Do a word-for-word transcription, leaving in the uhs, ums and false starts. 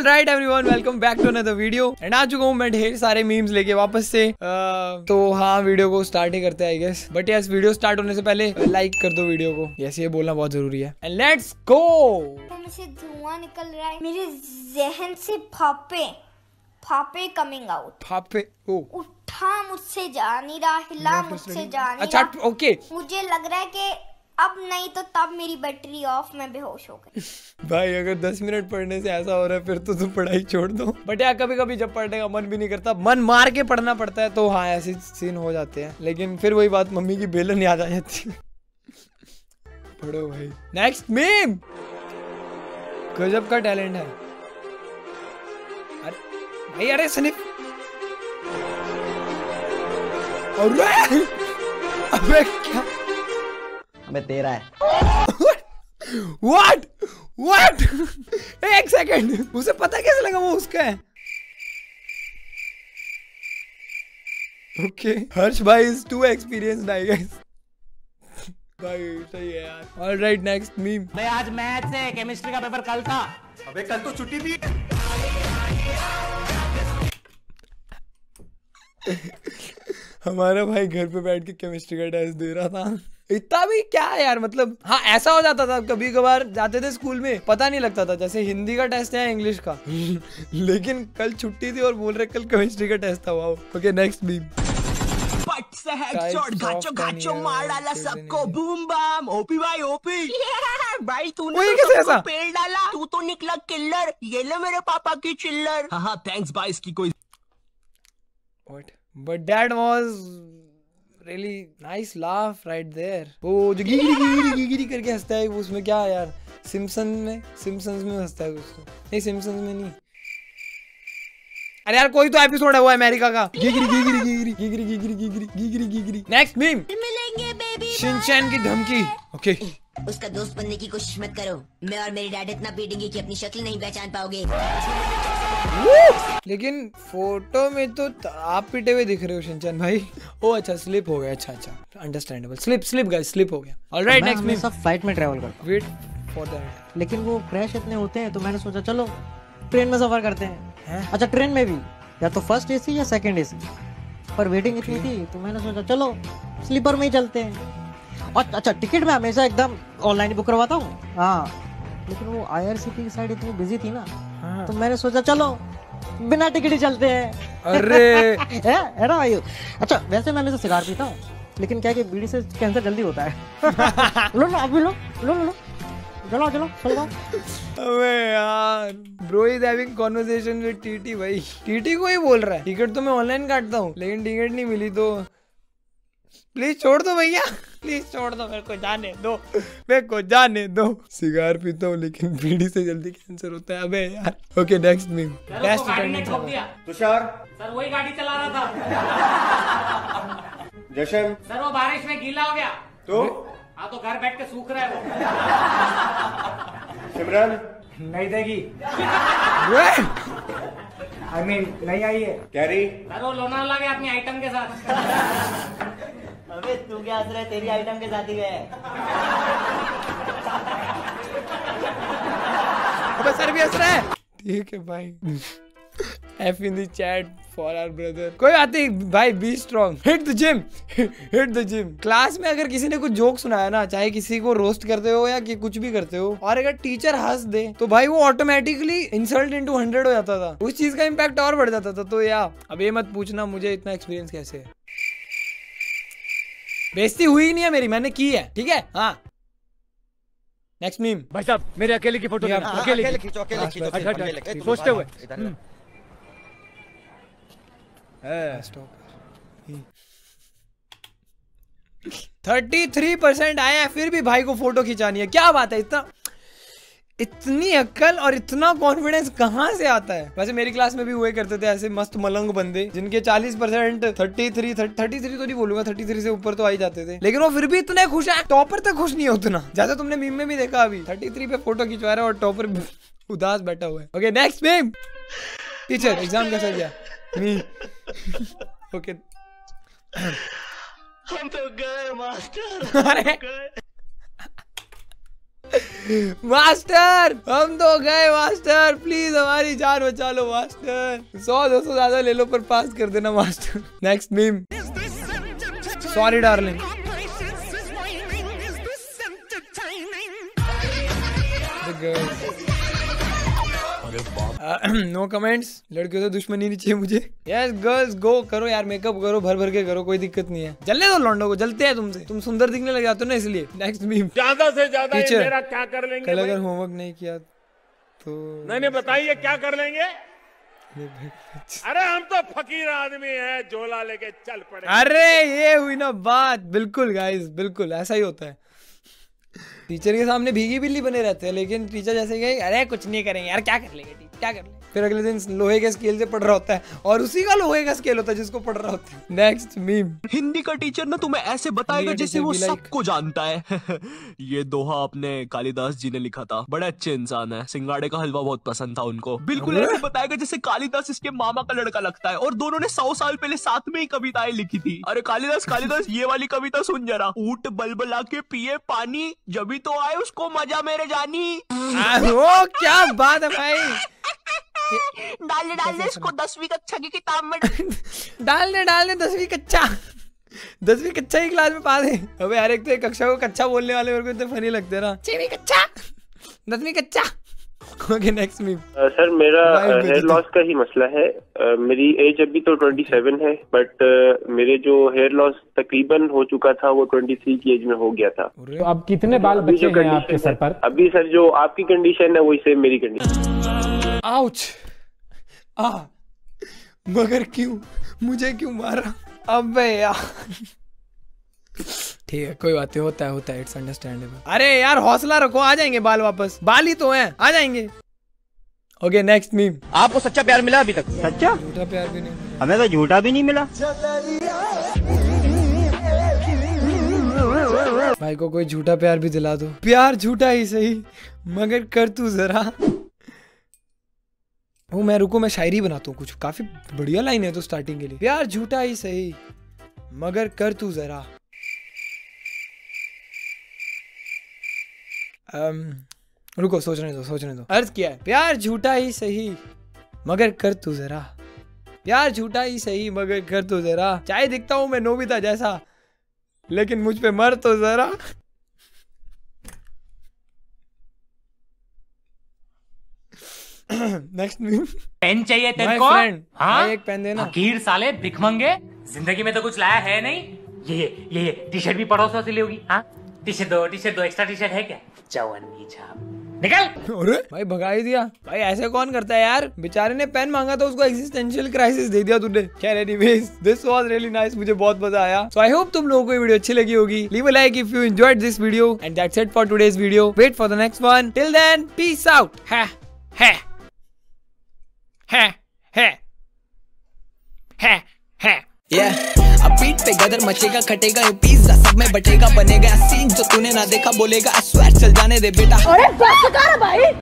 All right everyone, welcome back to another video. And आ चुका हूँ मैं ढेर सारे मीम्स लेके वापस से। uh, तो हाँ, वीडियो को स्टार्ट ही करते हैं I guess. But yes, video start होने से पहले लाइक कर दो वीडियो को। यस, ये बोलना बहुत जरूरी है। And let's go. मुझसे धुआं निकल रहा है, मेरे जहन से फापे फापे कमिंग आउट। फापे ओ उठा मुझसे जा नहीं रहा, हिला मुझसे जा नहीं अच्छा रहा। ओके, मुझे लग रहा है कि अब नहीं तो तब मेरी बैटरी ऑफ, मैं बेहोश हो गई। भाई अगर दस मिनट पढ़ने से ऐसा हो रहा है फिर तो तुम पढ़ाई छोड़ दो। बट यार कभी कभी जब पढ़ने का मन भी नहीं करता, मन मार के पढ़ना पड़ता है, तो हाँ ऐसे सीन हो जाते हैं। लेकिन फिर वही बात, मम्मी की बेलन याद आ जाती है। पढ़ो भाई। Next meme. गजब का टैलेंट है। अरे भाई, अरे स्निप। अरे अबे क्या मैं तेरा है। What? What? एक सेकंड, उसे पता कैसे लगा वो उसका है? ओके, हर्ष भाई is too experienced I guess. भाई सही है यार। Alright, next meme. मैं आज मैथ से केमिस्ट्री का पेपर कल था। अबे कल तो छुट्टी थी। हमारा भाई घर पे बैठ के केमिस्ट्री का टेस्ट दे रहा था। इतना भी क्या है यार, मतलब हाँ ऐसा हो जाता था कभी कभार, जाते थे स्कूल में पता नहीं लगता था, जैसे हिंदी का टेस्ट है इंग्लिश का। लेकिन कल छुट्टी थी और बोल रहे कल केमिस्ट्री का टेस्ट था। वाओ। Okay, next meme. पट से हेडशॉट, घाचो घाचो मार डाला सबको, बूम बम, ओपी भाई ओपी। भाई तूने तो सबको पेल डाला, तू तो निकला किल्लर। ये ले मेरे पापा की चिल्लर। हाँ हाँ थैंक्स भाई, इसकी कोई। What? But that was really nice laugh right there. वो जो गिगिरी गिगिरी गिगिरी करके हंसता है, वो उसमें क्या है यार, सिम्पसन में सिम्पसन्स में हंसता है उसको। नहीं, सिम्पसन्स में नहीं। अरे यार कोई तो एपिसोड है वो अमेरिका का। गिगिरी गिगिरी गिगिरी गिगिरी गिगिरी गिगिरी गिगिरी गिगिरी। Next meme. मिलेंगे बेबी। शिनचैन की धमकी। ओके। उसका दोस्त बनने की कोशिश मत करो, मैं और मेरी डैड इतना पीटेंगे कि अपनी शक्ल नहीं पहचान पाओगे। लेकिन फोटो में तो आप पिटे हुए दिख रहे हो शिनचैन भाई। ओ अच्छा, स्लिप हो गया। अच्छा अच्छा, understandable. Slip slip guys, slip हो गया। Alright, next meme. सब फ्लाइट में ट्रैवल करता हूं। Wait for that. लेकिन वो क्रैश इतने होते हैं तो मैंने सोचा चलो ट्रेन में सफर करते हैं। है? अच्छा, ट्रेन में भी या तो फर्स्ट एसी या सेकंड एसी, पर वेटिंग इतनी थी तो मैंने सोचा चलो स्लीपर में ही चलते हैं। और अच्छा, टिकट मैं हमेशा एकदम ऑनलाइन बुक करवाता हूँ। हाँ, लेकिन वो आईआरसीटी की साइड इतनी बिजी थी ना। हाँ। तो मैंने सोचा चलो बिना टिकट ही चलते हैं। अरे है, है ना भाई। अच्छा, वैसे मैं हमेशा सिगार पीता हूँ, लेकिन क्या है कि बीड़ी से कैंसर जल्दी होता है। लो लो अभी लो लो लो चलो चलो चलो। अबे यार, bro is having conversation with TT. भाई टीटी को ही बोल रहा है टिकट तो मैं ऑनलाइन काटता हूँ, लेकिन टिकट नहीं मिली तो प्लीज छोड़ दो भैया, प्लीज छोड़ दो, मेरे को जाने दो, मेरे को जाने दो। सिगार पीता हूँ लेकिन बीड़ी से जल्दी कैंसर होता है। अबे यार। Okay, next meme. Best attendance. Tushar sir वही गाड़ी चला रहा था। जशन सर वो बारिश में गीला हो गया तो हाँ, तो घर बैठ के सूख रहा है वो। सिमरन नहीं देगी। आई मीन नहीं आई है। कैरी सर वो लोनावाला गया अपनी आइटम के साथ। अबे तू क्या हंस रहा है, तेरी आइटम के साथ ही गए। अबे सर भी हंस रहा है। ठीक है भाई। F in the chat for our brother। कोई बात नहीं भाई, be strong. Hit the gym, hit the gym. Class में अगर किसी ने कुछ जोक सुनाया ना, चाहे किसी को रोस्ट करते हो या कि कुछ भी करते हो, और अगर टीचर हंस दे तो भाई वो ऑटोमेटिकली इंसल्ट इनटू हंड्रेड हो जाता था। उस चीज का इम्पैक्ट और बढ़ जाता था। तो यार अब ये मत पूछना मुझे इतना एक्सपीरियंस कैसे है। बेइज्जती हुई नहीं है मेरी, मैंने की है। ठीक है, हाँ। Next meme. भाई साहब मेरे अकेले की फोटो लेना। अकेले अकेले खींचो, अकेले खींचो, अकेले सोचते हुए। थर्टी थ्री परसेंट आए हैं, फिर भी भाई को फोटो खिंचानी है। क्या बात है, इतना इतनी अक्ल और इतना कॉन्फिडेंस कहाँ से आता है। वैसे मेरी क्लास में भी हुए करते थे ऐसे मस्त मलंग बंदे, जिनके चालीस percent thirty three thirty three तो नहीं बोलूंगा, थर्टी थ्री से ऊपर तो आ ही जाते थे, लेकिन वो फिर भी इतने खुश है। टॉपर तक खुश नहीं है उतना, जैसे तुमने मीम में भी देखा। अभी थर्टी थ्री पे फोटो खिंचवा रहा है और टॉपर उदास बैठा हुआ है। Okay, next meme. Teacher exam कैसा गया? ओके, हम तो गए मास्टर। अरे मास्टर हम तो गए मास्टर, प्लीज हमारी जान बचा लो मास्टर, सौ दो सौ ज्यादा ले लो पर पास कर देना master. Next meme, sorry darling. No comments, लड़कियों से दुश्मनी नहीं चाहिए मुझे। यस गर्ल्स गो करो यार, मेकअप करो, भर भर के करो, कोई दिक्कत नहीं है। जलने दो लौंडों को, जलते हैं तुमसे, तुम सुंदर दिखने लग जाते हो ना इसलिए। नेक्स्ट मीम, ज्यादा से ज्यादा ये टीचर मेरा क्या कर लेंगे? कल अगर होमवर्क नहीं किया तो नहीं नहीं बताइए क्या कर लेंगे? अरे हम तो फकीर आदमी हैं, झोला लेके चल पड़े। अरे ये हुई ना बात, बिल्कुल गाइस, बिल्कुल ऐसा ही होता है। टीचर के सामने भीगी बिल्ली बने रहते हैं, लेकिन टीचर जैसे गए, अरे कुछ नहीं करेंगे यार, क्या कर लेंगे टीचर, क्या कर लेंगे। फिर अगले दिन लोहे के स्केल से पढ़ रहा होता है, और उसी का लोहे का स्केल होता है जिसको पढ़ रहा होता है। नेक्स्ट मीम, हिंदी का टीचर ना तुम्हें ऐसे बताएगा जैसे वो सबको जानता है। ये दोहा अपने कालिदास जी ने लिखा था, बड़े अच्छे इंसान है, सिंगाड़े का हलवा बहुत पसंद था उनको। बिल्कुल ऐसे बताएगा जैसे कालिदास इसके मामा का लड़का लगता है, और दोनों ने सौ साल पहले साथ में ही कविताएं लिखी थी। अरे कालिदास कालिदास ये वाली कविता सुन जरा, ऊंट बलबला के पिए पानी, जब तो आए उसको मजा मेरे जानी। ओ क्या बात है भाई, डालने डालने इसको दसवीं कक्षा की किताब में डालने डालने दसवीं कक्षा दसवीं कक्षा की क्लास में पास है। अबे यार एक तो एक कक्षा को कच्चा बोलने वाले मेरे को इतने फनी लगते हैं ना, छवीं कक्षा दसवीं कक्षा। ओके नेक्स्ट मीम, सर मेरा हेयर लॉस का ही मसला है। uh, मेरी एज अभी तो सत्ताईस है, बट uh, मेरे जो हेयर लॉस तकरीबन हो चुका था वो तेईस की एज में हो गया था। तो अब कितने बाल बचे हैं आपके सर पर? अभी सर जो आपकी कंडीशन है वही सेम मेरी कंडीशन। आउच, आ मगर क्यों मुझे क्यों मारा? अबे यार ठीक है कोई बात नहीं, होता है होता है, इट्स अंडरस्टैंडेबल। अरे यार हौसला रखो, आ जाएंगे बाल वापस, बाल ही तो हैं, आ जाएंगे। ओके नेक्स्ट मीम, आपको सच्चा प्यार मिला अभी तक? सच्चा? झूठा प्यार भी नहीं मिला। हमें तो झूठा भी नहीं मिला। भाई को कोई झूठा प्यार भी दिला दो, प्यार झूठा ही सही मगर कर तू जरा। वो मैं रुको मैं शायरी बनाता हूँ कुछ, काफी बढ़िया लाइन है तो स्टार्टिंग के लिए। प्यार झूठा ही सही मगर कर तू जरा। um, रुको सोचने दो सोचने दो। अर्थ क्या है? प्यार झूठा ही सही मगर कर तू जरा, प्यार झूठा ही सही मगर कर तू जरा। चाहे दिखता हूं मैं नोबिता जैसा, लेकिन मुझ पे मर तो जरा। नेक्स्ट मीम, पेन चाहिए तेरे को? हाँ एक पेन देना। फकीर साले भिखमंगे, जिंदगी में तो कुछ लाया है नहीं। ये ये ये, ये टी शर्ट भी पड़ोसों से ली होगी। हाँ टी शर्ट दो, टी शर्ट दो, एक्स्ट्रा टी शर्ट है क्या? चौवन्नी छाप निकल। अरे भाई भगा ही दिया भाई, ऐसे कौन करता है यार। बेचारे ने पेन मांगा था, उसको एक्जिस्टेंशियल क्राइसिस दे दिया तूने। खैर anyways this was really nice, मुझे बहुत मजा आया। सो आई होप तुम लोगों को ये वीडियो अच्छी लगी होगी। Leave a like if you enjoyed this video and that's it for today's video. Wait for the next one, till then peace out. है है है है है है yeah. अब पीठ पे गदर मचेगा, खटेगा ये पिज्जा, सब में बटेगा, बनेगा सीन जो तूने ना देखा बोलेगा। I swear चल जाने दे बेटा। अरे बस कर भाई।